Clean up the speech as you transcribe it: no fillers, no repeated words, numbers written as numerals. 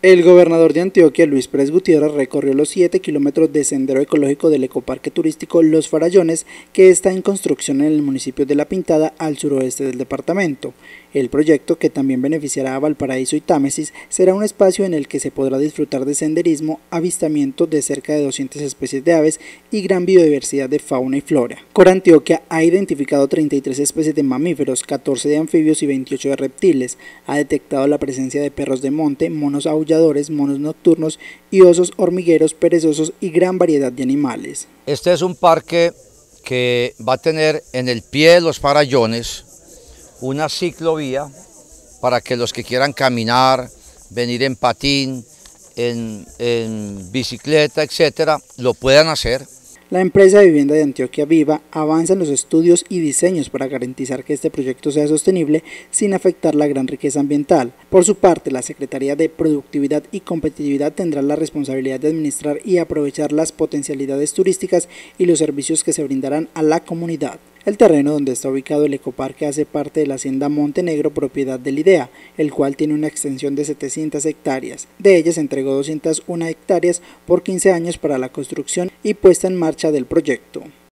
El gobernador de Antioquia, Luis Pérez Gutiérrez, recorrió los 7 kilómetros de sendero ecológico del ecoparque turístico Los Farallones, que está en construcción en el municipio de La Pintada, al suroeste del departamento. El proyecto, que también beneficiará a Valparaíso y Támesis, será un espacio en el que se podrá disfrutar de senderismo, avistamiento de cerca de 200 especies de aves y gran biodiversidad de fauna y flora. Corantioquia ha identificado 33 especies de mamíferos, 14 de anfibios y 28 de reptiles. Ha detectado la presencia de perros de monte, monos aulladores, monos nocturnos y osos hormigueros, perezosos y gran variedad de animales. Este es un parque que va a tener en el pie de Los Farallones una ciclovía para que los que quieran caminar, venir en patín, en bicicleta, etcétera, lo puedan hacer. La empresa de vivienda de Antioquia Viva avanza en los estudios y diseños para garantizar que este proyecto sea sostenible sin afectar la gran riqueza ambiental. Por su parte, la Secretaría de Productividad y Competitividad tendrá la responsabilidad de administrar y aprovechar las potencialidades turísticas y los servicios que se brindarán a la comunidad. El terreno donde está ubicado el ecoparque hace parte de la hacienda Montenegro, propiedad del IDEA, el cual tiene una extensión de 700 hectáreas. De ellas entregó 201 hectáreas por 15 años para la construcción y puesta en marcha del proyecto.